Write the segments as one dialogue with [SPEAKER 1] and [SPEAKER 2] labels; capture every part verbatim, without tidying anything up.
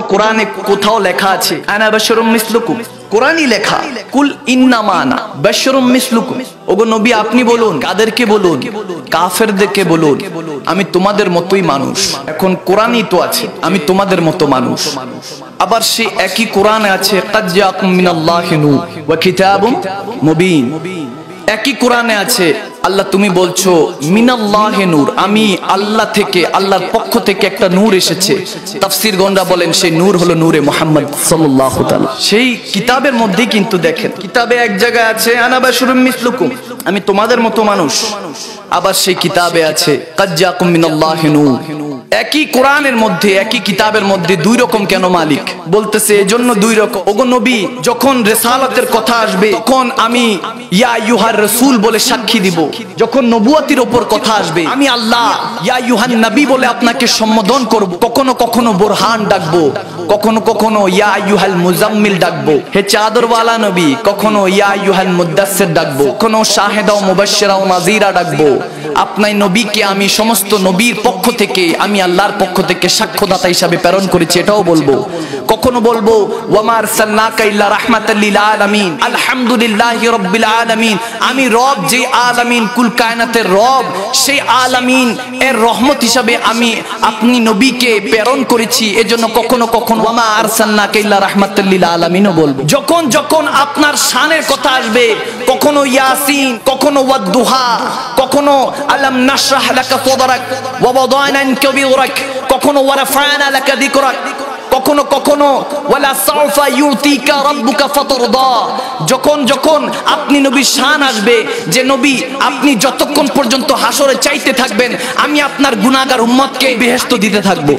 [SPEAKER 1] কোরআনে কোথাও লেখা আছে আনা বাশারুম মিসলুকুম, কোরআনই লেখা কুল ইন্নামা আনা বাশারুম মিসলুকুম। ওগো নবী আপনি বলুন, কাদেরকে বলুন? কাফেরদেরকে বলুন আমি তোমাদের মতোই মানুষ। এখন কোরআনই তো আছে আমি তোমাদের মতো মানুষ। আবার সে একই কোরআনে আছে কাদ জাআকুম মিনাল্লাহি নূর ওয়া কিতাবুম মুবিন। একই কোরআনে আছে আল্লাহ তুমি বলছো মিনাল্লাহি নূর, আমি আল্লাহ থেকে, আল্লাহর পক্ষ থেকে একটা নূর এসেছে। তাফসীরগণরা বলেন সেই নূর হলো নূরে মুহাম্মদ সাল্লাল্লাহু তাআলা। সেই কিতাবের মধ্যে কিন্তু দেখেন কিতাবে এক জায়গায় আছে আনা বাশারুম মিসলুকুম, আমি তোমাদের মতো মানুষ। আবার সেই কিতাবে আছে কাদ জাআকুম মিনাল্লাহি নূর। একই কোরআনের মধ্যে একই কিতাবের মধ্যে দুই রকম কেন মালিক? বলতেছে এজন্য দুই রকম। ওগো নবী যখন রিসালাতের কথা আসবে তখন আমি ইয়া আইয়ুহার রাসূল বলে সাক্ষী দিব। যখন নবুয়তির উপর কথা আসবে আমি আল্লাহ ইয়া আইয়ুহান নবী বলে আপনাকে সম্বোধন করব। কখনো কখনো বুরহান ডাকবো, কখনো কখনো ইয়া আইয়ুহাল মুজাম্মিল ডাকবো, হে চাদরওয়ালা নবী। কখনো ইয়া আইয়ুহাল মুদাসসির ডাকবো, কখনো শাহিদা ও মুবাশশিরা ও নাযীরা ডাকবো। আপনার নবীকে আমি সমস্ত নবীর পক্ষ থেকে, আমি আল্লাহর পক্ষ থেকে সাক্ষ্যদাতা হিসাবে প্রেরণ করেছি এটাও বলবো। কখনো বলবো ওয়ামা আরসালনাকা ইল্লা রাহমাতাল লিল আলামিন, আলহামদুলিল্লাহি রাব্বিল আলামিন। আমি রব যে আলামিন, কুল কায়নাতের রব, সেই আলামিন এর রহমত হিসাবে আমি আপনি নবীকে প্রেরণ করেছি। এজন্য কখনো কখনো ওয়ামা আরসালনাকা ইল্লা রাহমাতাল লিল আলামিনও বলবো। যখন যখন আপনার শানের কথা আসবে কখনো ইয়াসিন, কখনো ওয়াদ-দুহা, কখনো আলাম নাশরাহ লাকা সাদরাক ওয়া ওয়াদানা আনকা বিযরাক, কখনো ওয়া রাফা'না লাকা যিকরাক, কখনো কখনো ওয়ালা সাউফা ইউতিকা রাব্বুকা ফাতারদা। যখন যখন আপনি নবীর শান আসবে যে নবী আপনি যতক্ষণ পর্যন্ত হাসরে চাইতে থাকবেন আমি আপনার গুনাহগার উম্মতকে বেহেশত দিতে থাকবো।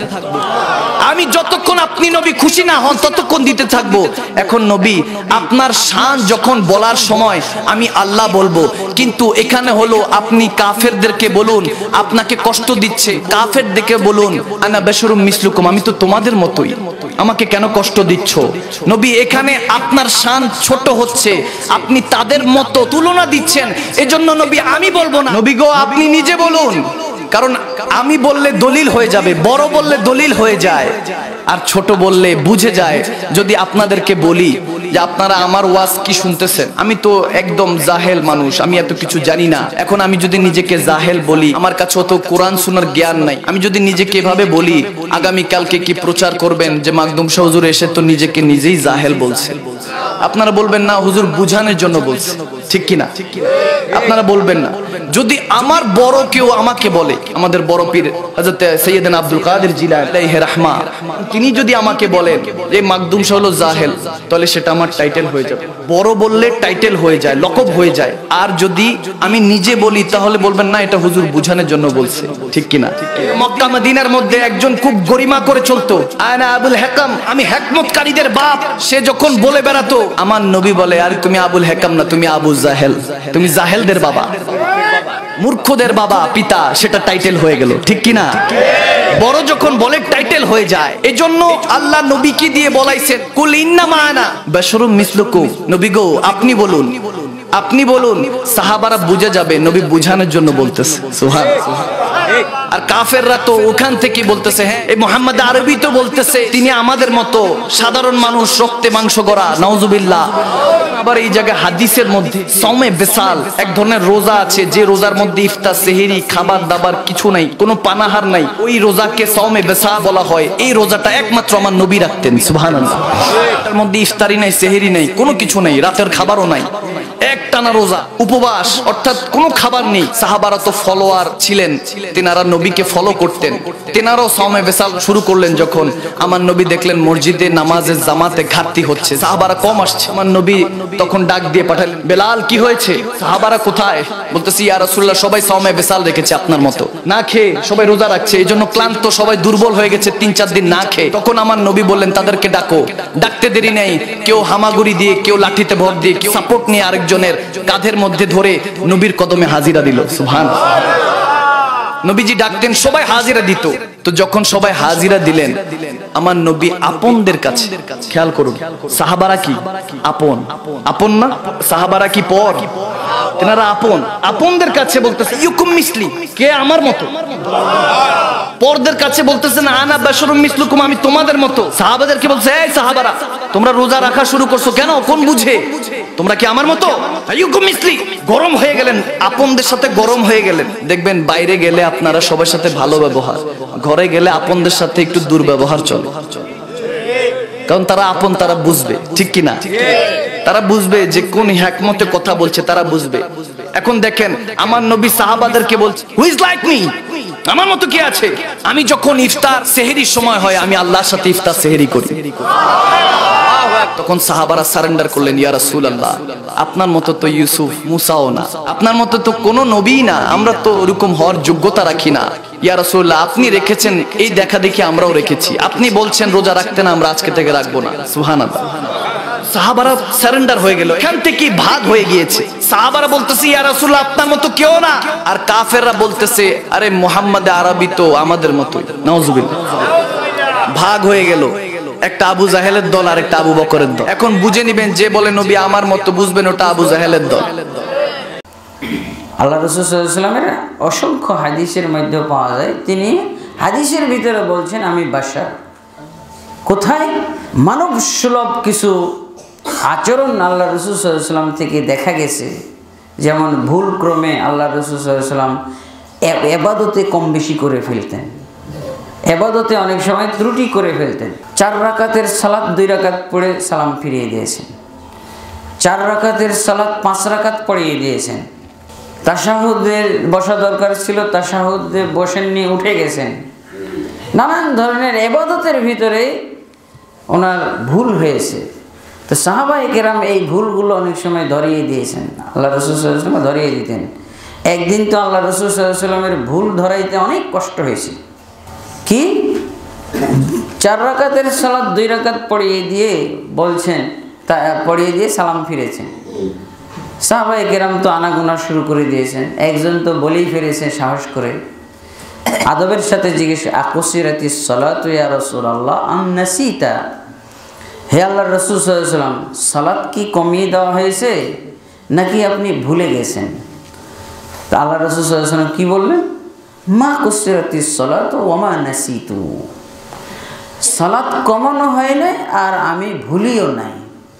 [SPEAKER 1] আমি যতক্ষণ আপনি নবী খুশি না হন ততক্ষণ দিতে থাকবো। এখন নবী আপনার শান যখন বলার সময় আমি আল্লাহ বলবো, কিন্তু এখানে হলো আপনি কাফেরদেরকে বলুন আপনাকে কষ্ট দিচ্ছে, কাফেরদেরকে বলুন আনা বাশারুম মিসলুকুম, আমি তো তোমাদের মতোই, আমাকে কেন কষ্ট দিচ্ছ? নবী এখানে আপনার শান ছোট হচ্ছে, আপনি তাদের মতো তুলনা দিচ্ছেন। এজন্য নবী আমি বলবো না, নবী গো আপনি নিজে বলুন। কারণ আমি বললে দলিল হয়ে যাবে, বড় বললে দলিল হয়ে যায়, আর ছোট বললে বুঝে যায়। যদি আপনাদেরকে বলি যে আপনারা আমার ওয়াজ কি শুনতেছেন, আমি তো একদম জাহেল মানুষ, আমি এত কিছু জানি না। এখন আমি যদি নিজেকে জাহেল বলি, আমার কাছে অত কোরআন শোনার জ্ঞান নাই, আমি যদি নিজেকে এভাবে বলি, আগামী কালকে কি প্রচার করবেন যে মাকদুম শাহ হুজুর এসে তো নিজেকে নিজেই জাহেল বলছেন? আপনারা বলবেন না হুজুর বুঝানোর জন্য বলছে, ঠিক কি না? আপনারা বলবেন না। যদি আমার বড় কেউ আমাকে বলে, আমাদের বড় পীর হযরত সৈয়দনা আব্দুল কাদের জিলানী আলাইহি রাহমা, তিনি যদি আমাকে বলেন যে মাকদুম শাহ হলো জাহেল, তাহলে সেটা আমার টাইটেল হয়ে যাবে। বড় বললে টাইটেল হয়ে যায়, লকব হয়ে যায়। আর যদি আমি নিজে বলি তাহলে বলবেন না এটা হুজুর বুঝানোর জন্য বলছে, ঠিক কি না? মক্কা মদিনার মধ্যে একজন খুব গরিমা করে চলতো, আনা আবুল হাকাম, আমি হিকমতকারীদের বাপ। সে যখন বলে বেড়াতো আমার নবী বলে আরে তুমি আবুল হাকাম না, তুমি আবু জাহেল, তুমি জাহেলদের বাবা, মূর্খদের বাবা পিতা, সেটা টাইটেল হয়ে গেল, ঠিক কি না? বড় যখন বলে টাইটেল হয়ে যায়। এজন্য আল্লাহ নবীকে দিয়ে বলাইছেন কুল ইন্নামা আনা বাশারুম মিসলুকুম, নবী গো আপনি বলুন, আপনি বলুন। সাহাবারা বুঝে যাবে নবী বুঝানোর জন্য বলতেছে, সুবহানাল্লাহ। আর কাফেররা তো ওখান থেকে বলতেছে হ্যাঁ এই মুহাম্মদ আরবি তো বলতেছে তিনি আমাদের মতো সাধারণ মানুষ, রক্তে মাংস গড়া, নাউজুবিল্লাহ। আবার এই জায়গায় হাদিসের মধ্যে সওমে বিসাল এক ধরনের রোজা আছে, যে রোজার মধ্যে ইফতার সেহরি খাবার দাবার কিছু নাই, কোনো পানাহার নাই, ওই রোজাকে সওমে বিসাল বলা হয়। এই রোজাটা একমাত্র আমার নবী রাখতেন, সুবহানাল্লাহ। এটার মধ্যে ইফতারি নাই, সেহরি নাই, কোনো কিছু নাই, রাতের খাবারও নাই, একটানা রোজা, উপবাস, অর্থাৎ কোনো খাবার নেই। সাহাবারা তো ফলোয়ার ছিলেন, তেনারা নবীকে ফলো করতেন, তেনারাও সওমে বিসাল শুরু করলেন। যখন আমার নবী দেখলেন মসজিদে নামাজের জামাতে ঘাটতি হচ্ছে, সাহাবারা কম আসছে, আমার নবী তখন ডাক দিয়ে পাঠালেন বেলাল কি হয়েছে, সাহাবারা কোথায়? বলতেছি ইয়া রাসূলুল্লাহ সবাই সওমে বিসাল রেখেছে আপনার মতো, না খেয়ে সবাই রোজা রাখছে, এইজন্য ক্লান্ত, সবাই দুর্বল হয়ে গেছে তিন চার দিন না খেয়ে। তখন আমার নবী বললেন তাদেরকে ডাকো। ডাকতে দেরি নেই, কেউ হামাগুড়ি দিয়ে, কেউ লাঠিতে ভর দিয়ে, কেউ সাপোর্ট নিয়ে আরেকজনের কাঁধের মধ্যে ধরে নবীর কদমে হাজিরা দিল, সুবহানাল্লাহ। নবীজি ডাকতেন, সবাই হাজিরা দিত। তো যখন সবাই হাজিরা দিলেন আমার নবী আপনদের কাছে, খেয়াল করুন সাহাবারা কি আপন, আপন না? সাহাবারা কি পর? তেনারা আপন, আপনদের কাছে বলতেছে ইউকুম মিসলি, কে আমার মতো। পরদের কাছে বলতেছেন আনা বাশারুম মিসলুকুম, আমি তোমাদের মতো। সাহাবাদেরকে বলছে এই সাহাবারা, তোমরা রোজা রাখা শুরু করছো কেন, কোন বুঝে, তোমরা কি আমার মতো? ইউকুম মিসলি, গরম হয়ে গেলেন, আপনদের সাথে গরম হয়ে গেলেন। দেখবেন বাইরে গেলে আপনারা সবার সাথে ভালো ব্যবহার, ঘরে গেলে আপনদের সাথে একটু দুর্ব্যবহার চলে, কারণ তারা আপন, তারা বুঝবে, ঠিক কিনা? তারা বুঝবে যে কোন হিকমতে কথা বলছে, তারা বুঝবে। এখন দেখেন আমার নবী সাহাবাদেরকে বলছে হু ইজ লাইক মি, আমার মতো কে আছে? আমি যখন ইফতার সেহরির সময় হয়, আমি আল্লাহর সাথে ইফতার সেহরি করি। তখন সাহাবারা সারেন্ডার করলেন, ইয়া রাসূলুল্লাহ, আপনার মতো তো ইউসুফ মুসাও না, আপনার মতো তো কোনো নবী না, আমরা তো ওরকম হওয়ার যোগ্যতা রাখি না। ইয়া রাসূলুল্লাহ, আপনি রেখেছেন, এই দেখা দেখি আমরাও রেখেছি। আপনি বলছেন রোজা রাখতে না, আমরা আজকে থেকে রাখবো না। সুবহানাল্লাহ। সাহাবারা সারেন্ডার হয়ে গেল, এখান থেকে ভাগ হয়ে গিয়েছে। সাহাবারা বলতেছে ইয়া রাসূলুল্লাহ, আপনার মতো কেউ না। আর কাফেররা বলতেছে আরে মুহাম্মদ আরবি তো আমাদের মতোই। নাউজুবিল্লাহ। ভাগ হয়ে গেল, একটা আবু জাহেলের দল আর একটা আবু বকরের দল। এখন বুঝে নিবেন, যে বলে নবী আমার মতো, বুঝবেন ওটা আবু জাহেলের দল।
[SPEAKER 2] আল্লাহ রাসূল সাল্লাল্লাহু আলাইহি ওয়াসাল্লামের অসংখ্য হাদিসের মধ্যে পাওয়া যায়, তিনি হাদিসের ভিতরে বলছেন আমি বাশার। কোথায়? মানব সুলভ কিছু আচরণ আল্লাহ রাসূল সাল্লাল্লাহু আলাইহি ওয়াসাল্লাম থেকে দেখা গেছে। যেমন ভুল ক্রমে আল্লাহ রাসূল সাল্লাল্লাহু আলাইহি ওয়াসাল্লাম ইবাদতে কম বেশি করে ফেলতেন, ইবাদতে অনেক সময় ত্রুটি করে ফেলতেন। চার রাকাতের সালাত দুই রাকাত পড়ে সালাম ফিরিয়ে দিয়েছেন, চার রাকাতের সালাত পাঁচ রাকাত পড়িয়ে দিয়েছেন। তাশাহুদের বসা দরকার ছিল, তাশাহুদে বসেননি, উঠে গেছেন। নানান ধরনের ইবাদতের ভিতরে ওনার ভুল হয়েছে। তো সাহাবায়ে কেরাম এই ভুলগুলো অনেক সময় ধরিয়ে দিয়েছেন, আল্লাহ রাসূল সাল্লাল্লাহু আলাইহি ওয়াসাল্লাম ধরিয়ে দিতেন। একদিন তো আল্লাহ রাসূল সাল্লাল্লাহু আলাইহি ওয়াসাল্লামের ভুল ধরাইতে অনেক কষ্ট হয়েছে। কি? চার রাকাতের সালাত দুই রাকাত পড়িয়ে দিয়ে বলছেন, তা পড়িয়ে দিয়ে সালাম ফিরেছেন। সাহাবায়ে কেরাম তো আনাগোনা শুরু করে দিয়েছেন। একজন তো বলেই ফিরেছে সাহস করে, আদবের সাথে জিজ্ঞেস, আকুসিরাতিস সালাতু ইয়া রাসূলুল্লাহ আম নাসিতা, হে আল্লাহর রাসূল সাল্লাল্লাহু আলাইহি ওয়াসাল্লাম, সালাত কি কমিয়ে দেওয়া হয়েছে নাকি আপনি ভুলে গেছেন? তা আল্লাহ রাসূল সাল্লাল্লাহু আলাইহি ওয়াসাল্লাম কি বললেন? মা কুসিরাতিস সালাতু ওয়া মা নাসিতু, সালাত কমানো হয় নাই আর আমি ভুলিও নাই।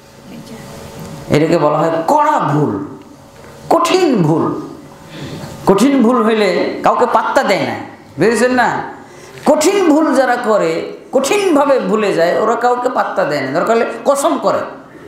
[SPEAKER 2] এটাকে বলা হয় কড়া ভুল, কঠিন ভুল। কঠিন ভুল হইলে কাউকে পাত্তা দেয় না, বুঝেছেন না? কঠিন ভুল যারা করে, কঠিনভাবে ভুলে যায়, ওরা কাউকে পাত্তা দেয় না, দরকার হলে কসম করে।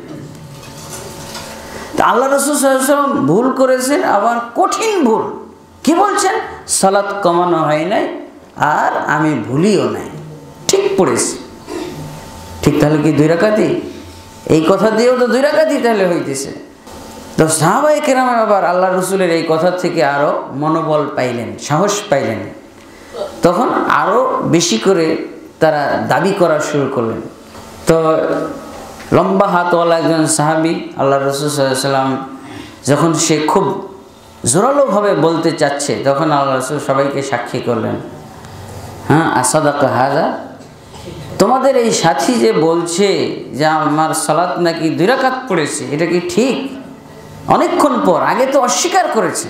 [SPEAKER 2] তা আল্লাহ রাসূল সাল্লাল্লাহু আলাইহি ওয়াসাল্লাম ভুল করেছেন, আবার কঠিন ভুল। কি বলছেন? সালাত কমানো হয় নাই আর আমি ভুলিও নাই, ঠিক পড়েছি। ঠিক, তাহলে কি দুই রাকাতই? এই কথা দিয়েও তো দুই রাকাতই তাহলে হইতেছে। তো সাহাবায়ে কেরাম আবার আল্লাহ রসুলের এই কথা থেকে আরও মনোবল পাইলেন, সাহস পাইলেন। তখন আরও বেশি করে তারা দাবি করা শুরু করলেন। তো লম্বা হাতওয়ালা একজন সাহাবী আল্লাহ রসুল সাল্লাল্লাহু আলাইহি ওয়াসাল্লাম যখন সে খুব জোরালোভাবে বলতে চাচ্ছে, তখন আল্লাহ রসুল সবাইকে সাক্ষী করলেন, হ্যাঁ আসাদাকা হাযা, তোমাদের এই সাথী যে বলছে যে আমার সালাত নাকি দুই রাকাত পড়েছে, এটা কি ঠিক? অনেকক্ষণ পর, আগে তো অস্বীকার করেছে।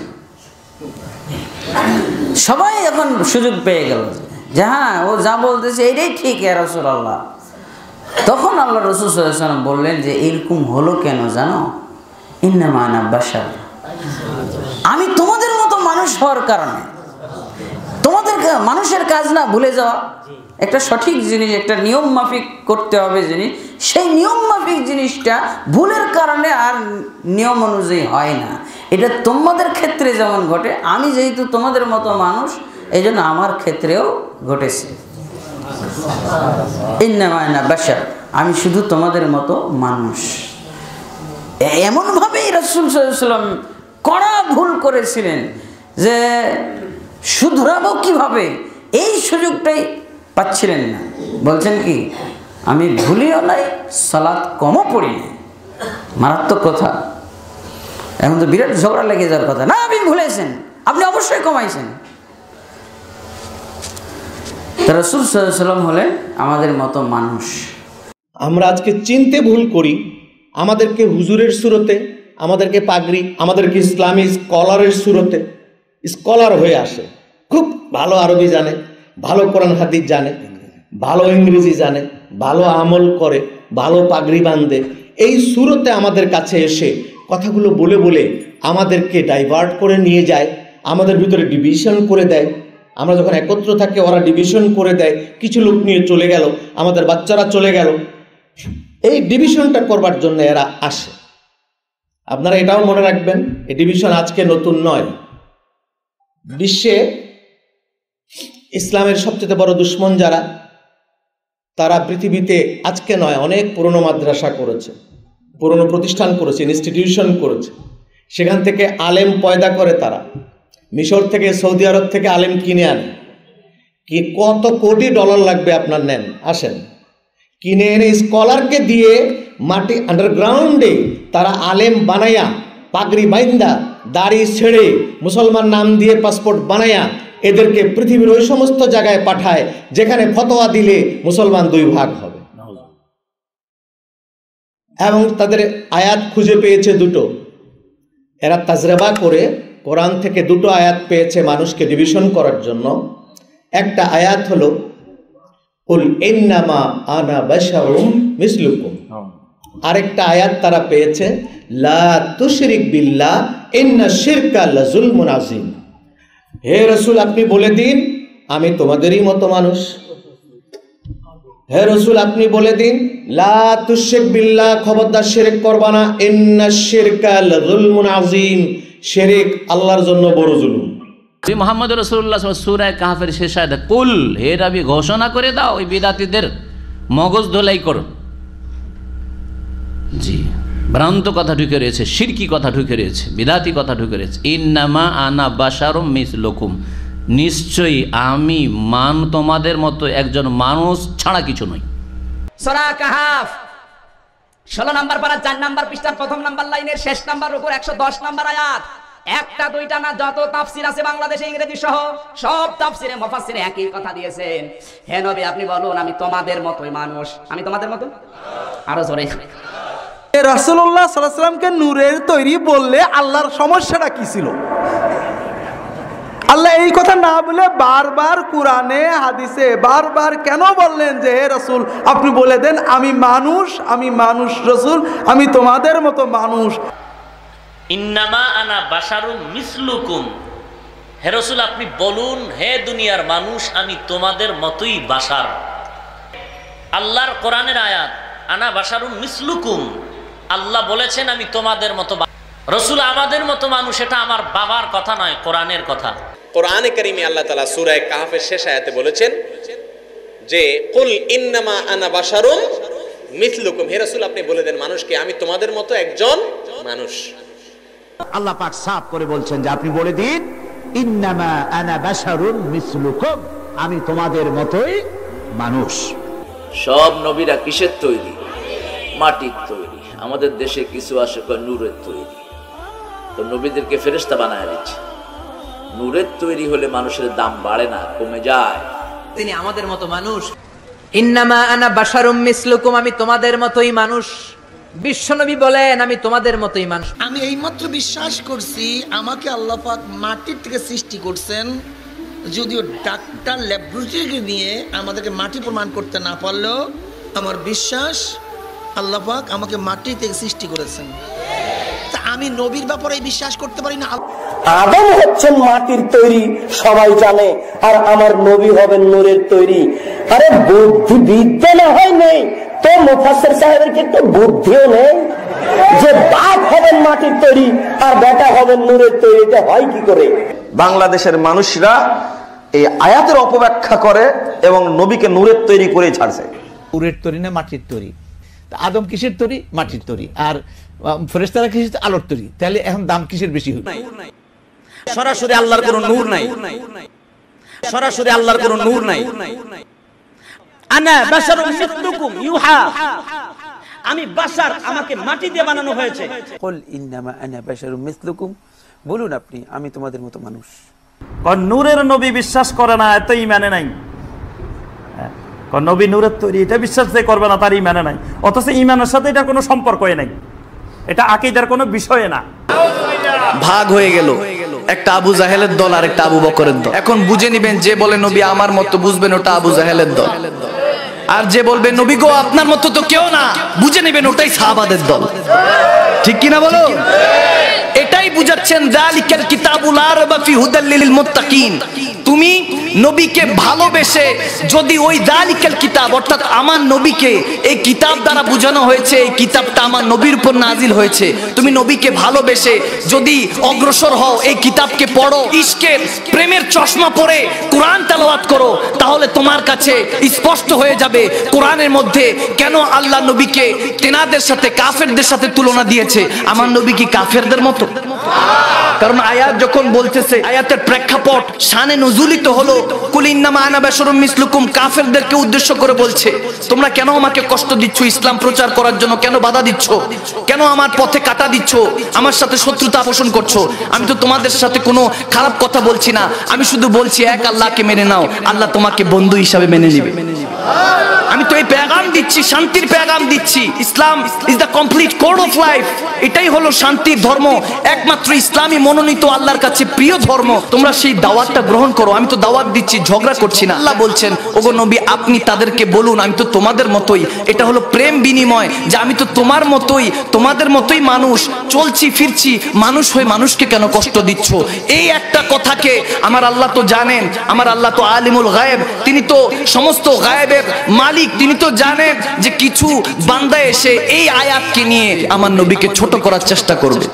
[SPEAKER 2] সবাই এখন সুযোগ পেয়ে গেল যে হ্যাঁ ও যা বলতেছে এটাই ঠিক ইয়া রাসূলুল্লাহ। তখন আল্লাহ রাসূল সাল্লাল্লাহু আলাইহি ওয়াসাল্লাম বললেন যে এরকম হলো কেন জানো? ইন্নামা আনা বাশার, আমি তোমাদের মতো মানুষ হওয়ার কারণে, তোমাদের মানুষের কাজ না ভুলে যাওয়া, একটা সঠিক জিনিস, একটা নিয়ম মাফিক করতে হবে জিনিস, সেই নিয়ম মাফিক জিনিসটা ভুলের কারণে আর নিয়ম অনুযায়ী হয় না। এটা তোমাদের ক্ষেত্রে যেমন ঘটে, আমি যেহেতু তোমাদের মতো মানুষ, এই জন্য আমার ক্ষেত্রেও ঘটেছে। ইন্নামা আনা বাশার, আমি শুধু তোমাদের মতো মানুষ। এমনভাবেই রাসূল সাল্লাল্লাহু আলাইহি ওয়াসাল্লাম কড়া ভুল করেছিলেন যে শুধরাবো কিভাবে, এই সুযোগটাই পাচ্ছিলেন না। বলছেন কি, আমি ভুলিও নাই, সালাত কমও পড়ি নাই। মারাত্মক কথা। এখন তো বিরাট ঝগড়া লেগে যাওয়ার কথা না, আপনি ভুলেছেন, আপনি অবশ্যই কমাইছেন। তা রাসূল সাল্লাল্লাহু আলাইহি ওয়াসাল্লাম হলেন আমাদের মতো মানুষ।
[SPEAKER 3] আমরা আজকে চিনতে ভুল করি, আমাদেরকে হুজুরের সুরতে আমাদেরকে পাগড়ি, আমাদেরকে ইসলামী স্কলারের সুরতে স্কলার হয়ে আসে, খুব ভালো আরবি জানে, ভালো কোরআন হাদিস জানে, ভালো ইংরেজি জানে, ভালো আমল করে, ভালো পাগড়ি বাঁধে, এই সুরতে আমাদের কাছে এসে কথাগুলো বলে বলে আমাদেরকে ডাইভার্ট করে নিয়ে যায়, আমাদের ভিতরে ডিভিশন করে দেয়। আমরা যখন একত্র থাকি ওরা ডিভিশন করে দেয়, কিছু লোক নিয়ে চলে গেল, আমাদের বাচ্চারা চলে গেল, এই ডিভিশনটা করবার জন্য এরা আসে। আপনারা এটাও মনে রাখবেন, এই ডিভিশন আজকে নতুন নয়। বিশ্বে ইসলামের সবচেয়ে বড় দুশ্মন যারা, তারা পৃথিবীতে আজকে নয়, অনেক পুরনো মাদ্রাসা করেছে, পুরনো প্রতিষ্ঠান করেছে, ইনস্টিটিউশন করেছে, সেখান থেকে আলেম পয়দা করে তারা। মিশর থেকে, সৌদি আরব থেকে আলেম কিনে আনে, কি কত কোটি ডলার লাগবে আপনার নেন, আসেন, কিনে এনে স্কলারকে দিয়ে মাটি আন্ডারগ্রাউন্ডে তারা আলেম বানাইয়া, পাগড়ি বাইন্দা, দাড়ি ছেড়ে, মুসলমান নাম দিয়ে পাসপোর্ট বানাইয়া এদেরকে পৃথিবীর ওই সমস্ত জায়গায় পাঠায় যেখানে ফতোয়া দিলে মুসলমান দুই ভাগ হবে। এবং তাদের আয়াত খুঁজে পেয়েছে দুটো, এরা তাজরেবা করে কোরআন থেকে দুটো আয়াত পেয়েছে মানুষকে ডিভিশন করার জন্য। একটা আয়াত হলো কুল ইন্নামা আনা বাশারুম মিসলুকুম, আরেকটা আয়াত তারা পেয়েছে লা তুশরিক বিল্লাহ ইন্না শিরকা লাযুলমুন আযীম। হে রাসূল আপনি বলে দিন আমি তোমাদেরই মতো মানুষ। হে রাসূল আপনি বলে দিন লা তুশরিক বিল্লাহ, খবরদার শিরক করবা না, ইন্না শিরকা লাযুলমুন আযীম, শিরক আল্লাহর জন্য বড় জুলুম।
[SPEAKER 2] মুহাম্মদ রাসূলুল্লাহ সূরা কাহফের শেষ আয়াতে কুল, হে নবী ঘোষণা করে দাও ওই বিদাতীদের মগজ ধোলাই করো। জি, ভ্রান্ত কথা ঢুকে রয়েছে, শিরকি কথা ঢুকে রয়েছে, বিদাতি কথা ঢুকে রয়েছে। ইন্নামা আনা বাশারুম মিসলুকুম, নিশ্চয়ই আমি মান তোমাদের মতো একজন মানুষ ছাড়া কিছু নই।
[SPEAKER 4] সূরা কাহফ ষোলো নম্বর পারা চার নম্বর পৃষ্ঠার প্রথম নম্বর লাইনের শেষ নাম্বার উপর একশো দশ নম্বর আয়াত। একটা দুইটা না, যত তাফসির আছে বাংলাদেশে ইংরেজি সহ সব তাফসিরে মুফাসসিরে একই কথা দিয়েছেন। হে নবী আপনি বলুন আমি তোমাদের মতোই মানুষ, আমি তোমাদের মতো। আরো জোরে।
[SPEAKER 5] রাসূলুল্লাহ সাল্লাল্লাহু আলাইহি ওয়াসাল্লামকে নূরের তৈরি বললে আল্লাহর সমস্যাটা কি ছিল? আল্লাহ এই কথা না বলে বারবার কোরআনে হাদিসে বারবার কেন বললেন যে হে রাসূল আপনি বলে দেন আমি মানুষ, আমি মানুষ রাসূল, আমি তোমাদের মতো মানুষ।
[SPEAKER 6] ইন্নামা আনা বাশারুম মিসলুকুম, হে রাসূল আপনি বলুন হে দুনিয়ার মানুষ আমি তোমাদের মতোই বাশার। আল্লাহর কোরআনের আয়াত আনা বাশারুম মিসলুকুম, আল্লাহ বলেছেন আমি তোমাদের মতো। রাসূল আমাদের মতো মানুষ, এটা আমার বাবার কথা নয়, কোরআনের কথা।
[SPEAKER 7] কোরআনে কারীমে আল্লাহ তাআলা সূরা কাহফের শেষ আয়াতে বলেছেন যে কুল ইন্নামা আনা বাশারুম মিসলুকুম, হে রাসূল আপনি বলে দেন মানুষকে আমি তোমাদের মতো একজন মানুষ।
[SPEAKER 8] আল্লাহ পাক সাফ করে বলছেন যে আপনি বলে দিন ইন্নামা আনা বাশারুম মিসলুকুম, আমি তোমাদের মতোই মানুষ।
[SPEAKER 9] সব নবীরা কিসের তৈরি? মাটির তৈরি। আমাদের দেশে কিছু আসে নূরের তৈরি, তো নবীদেরকে ফেরেশতা বানায় দিচ্ছে। নূরের তৈরি হলে মানুষের দাম বাড়ে না, কমে যায়।
[SPEAKER 4] তিনি আমাদের মতো মানুষ। ইন্নামা আনা বাশারুম মিসলুকুম, আমি তোমাদের মতোই মানুষ। বিশ্বনবী বলেন আমি তোমাদের মতোই মানুষ।
[SPEAKER 10] আমি এইমাত্র বিশ্বাস করছি আমাকে আল্লাহ পাক মাটির থেকে সৃষ্টি করছেন, যদিও ডাক্তার ল্যাবরেটরি নিয়ে আমাদেরকে মাটি প্রমাণ করতে না পারলেও আমার বিশ্বাস আল্লাহ পাক আমাকে মাটি থেকে সৃষ্টি করেছেন। তা আমি নবীর ব্যাপারে বিশ্বাস করতে পারি না।
[SPEAKER 11] আদম হচ্ছেন মাটির তৈরি সবাই জানে, আর আমার নবী হবেন নূরের তৈরি। আরে বুদ্ধি বিদ্যা না হয় নেই তো মুফাসসির সাহেবের কিন্তু বুদ্ধিও নেই যে বাপ হবেন মাটির তৈরি আর বেটা হবেন নূরের তৈরি, এটা হয় কি করে?
[SPEAKER 12] বাংলাদেশের মানুষরা এই আয়াতের অপব্যাখ্যা করে এবং নবীকে নূরের তৈরি করে ছাড়ছে।
[SPEAKER 8] নূরের তৈরি না মাটির তৈরি? আদম কিসের তৈরি? মাটির তৈরি। আর ফেরেশতারা কিসের? আলোর তৈরি। তাহলে এখন দাম কিসের বেশি হবে?
[SPEAKER 13] সরাসরি আল্লাহর কোনো নূর নাই, সরাসরি আল্লাহর কোনো নূর নাই। আনা বাশারুম মিসলুকুম ইউহা, আমি বাশার, আমাকে মাটি দিয়ে বানানো হয়েছে।
[SPEAKER 14] কুল ইন্নামা আনা বাশারুম মিসলুকুম, বলুন আপনি আমি তোমাদের মতো মানুষ।
[SPEAKER 13] নূরের নবী বিশ্বাস করে না, এত ইমানে নাই। নবী নূরের তৈরি এটা বিশ্বাস যে করবে না তার ইমানে নাই, অথচ ইমানের সাথে এটা কোনো সম্পর্কই নাই। এটা আকীদার কোনো বিষয় না।
[SPEAKER 1] ভাগ হয়ে গেল, একটা আবু জাহেলের দল আর একটা আবু বকরের দল। এখন বুঝে নিবেন, যে বলে নবী আমার মতো, বুঝবেন ওটা আবু জাহেলের দল। আর যে বলবে নবী গো আপনার মতো তো কেউ না, বুঝে নেবেন ওটাই সাহাবাদের দল। ঠিক কিনা বলো? এটাই বুঝাচ্ছেন যালিকাল কিতাবুল লা রাইবা ফি হুদাল লিল মুত্তাকিন। তুমি নবীকে ভালোবেসে যদি ওই যালিকাল কিতাব অর্থাৎ আমার নবীকে এই কিতাব দ্বারা বোঝানো হয়েছে, এই কিতাবটা আমার নবীর উপর নাজিল হয়েছে, তুমি নবীকে ভালোবেসে যদি অগ্রসর হও, এই কিতাবকে পড়ো, ইশকের প্রেমের চশমা পরে কোরআন তেলাওয়াত করো, তাহলে তোমার কাছে স্পষ্ট হয়ে যাবে কোরআনের মধ্যে কেন আল্লাহ নবীকে তেনাদের সাথে কাফেরদের সাথে তুলনা দিয়েছে। আমার নবী কি কাফেরদের মতো? কারণ আয়াত যখন বলতেছে, আয়াতের প্রেক্ষাপট শানে নুজুলিত হলো কুল ইন্নামা আনা বাশারুম মিসলুকুম, কাফেরদেরকে উদ্দেশ্য করে বলছে তোমরা কেন আমাকে কষ্ট দিচ্ছ, ইসলাম প্রচার করার জন্য কেন বাধা দিচ্ছ, কেন আমার পথে কাটা দিচ্ছ, আমার সাথে শত্রুতা পোষণ করছো। আমি তো তোমাদের সাথে কোনো খারাপ কথা বলছি না, আমি শুধু বলছি এক আল্লাহকে মেনে নাও, আল্লাহ তোমাকে বন্ধু হিসাবে মেনে নেবে। আমি তো এই পেগাম দিচ্ছি, শান্তির পেগাম দিচ্ছি। Islam is the complete code of life. এটাই হলো শান্তির ধর্ম, একমাত্র ইসলামী মনোনীত আল্লাহর কাছে প্রিয় ধর্ম। তোমরা সেই দাওয়াতটা গ্রহণ করো। আমি তো দাওয়াত দিচ্ছি, ঝগড়া করছি না। আল্লাহ বলছেন ওগো নবী আপনি তাদেরকে বলুন আমি তো তোমাদের মতোই। এটা হলো প্রেম বিনিময়, যে আমি তো তোমার মতোই, তোমাদের মতোই মানুষ, চলছি ফিরছি, মানুষ হয়ে মানুষকে কেন কষ্ট দিচ্ছ। এই একটা কথাকে আমার আল্লাহ তো জানেন, আমার আল্লাহ তো আলিমুল গায়েব, তিনি তো সমস্ত গায়েবের মালিক। তিনি তো জানেন যে কিছু বান্দা এসে এই আয়াতকে নিয়ে আমার নবীকে ছোট করার চেষ্টা করবে।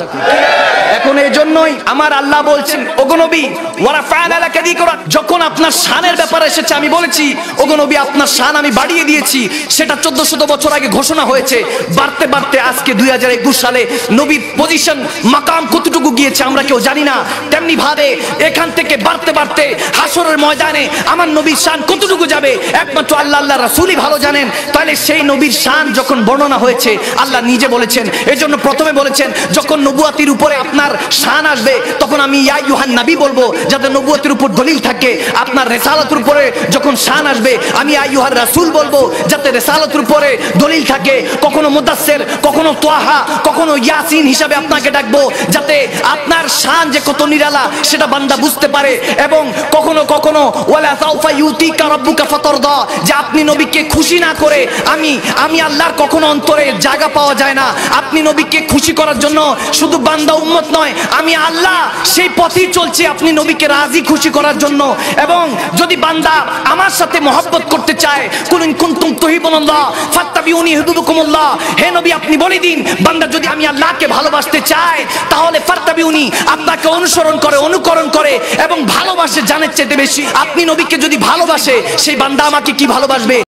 [SPEAKER 1] এখন এই জন্যই আমার আল্লাহ বলছেন ওগো নবী ওয়ারাফা'না লাকা যিকরাক, যখন আপনার শানের ব্যাপার এসেছে আমি বলেছি ওগো নবী আপনার শান আমি বাড়িয়ে দিয়েছি। সেটা চোদ্দশো বছর আগে ঘোষণা হয়েছে, বাড়তে বাড়তে আজকে দুই হাজার একুশ সালে নবীর পজিশন মাকাম কতটুকু গিয়েছে আমরা কেউ জানি না। তেমনি ভাবে এখান থেকে বাড়তে বাড়তে হাসরের ময়দানে আমার নবীর শান কতটুকু যাবে একমাত্র আল্লাহ আল্লাহ রাসূলই ভালো জানেন। তাহলে সেই নবীর শান যখন বর্ণনা হয়েছে আল্লাহ নিজে বলেছেন, এজন্য প্রথমে বলেছেন যখন নবুয়াতির উপরে আপনার শান আসবে তখন আমি ইয়া আইয়ুহান নবী বলবো, যাতে নবুয়াতির উপর দলিল থাকে। আপনার রিসালাতের উপরে যখন শান আসবে আমি ইয়া আইয়ুহার রাসূল বলবো, যাতে রিসালাতের উপরে দলিল থাকে। কখনো মুদাসসির, কখনো তোহা, কখনো ইয়াসিন হিসাবে আপনাকে ডাকবো, যাতে আপনার শান যে কত নিরালা সেটা বান্দা বুঝতে পারে। এবং কখনো কখনো ওয়ালা সাউফা ইউতিকা রাব্বুকা ফাতারদা, যে আপনি নবীকে খুশি না করে আমি আমি আল্লাহর কখনো অন্তরে জায়গা পাওয়া যায় না। আপনি নবীকে খুশি করার জন্য শুধু বান্দা উম্মত নয়, আমি আল্লাহ সেই পথেই চলছি আপনি নবীকে রাজি খুশি করার জন্য। এবং যদি বান্দা আমার সাথে মহব্বত করতে চায়, কুল ইন কুনতুম তুহিব্বুনাল্লাহ ফাত্তাবিউনি ইউহিব্বুকুমুল্লাহ, হে নবী আপনি বলে দিন বান্দা যদি আমি আল্লাহকে ভালোবাসতে চায় তাহলে ফাত্তাবিউনি, আপনাকে অনুসরণ করে অনুকরণ করে এবং ভালোবাসে জানের চেয়ে বেশি। আপনি নবীকে যদি ভালোবাসে সেই বান্দা আমাকে কি ভালোবাসবে?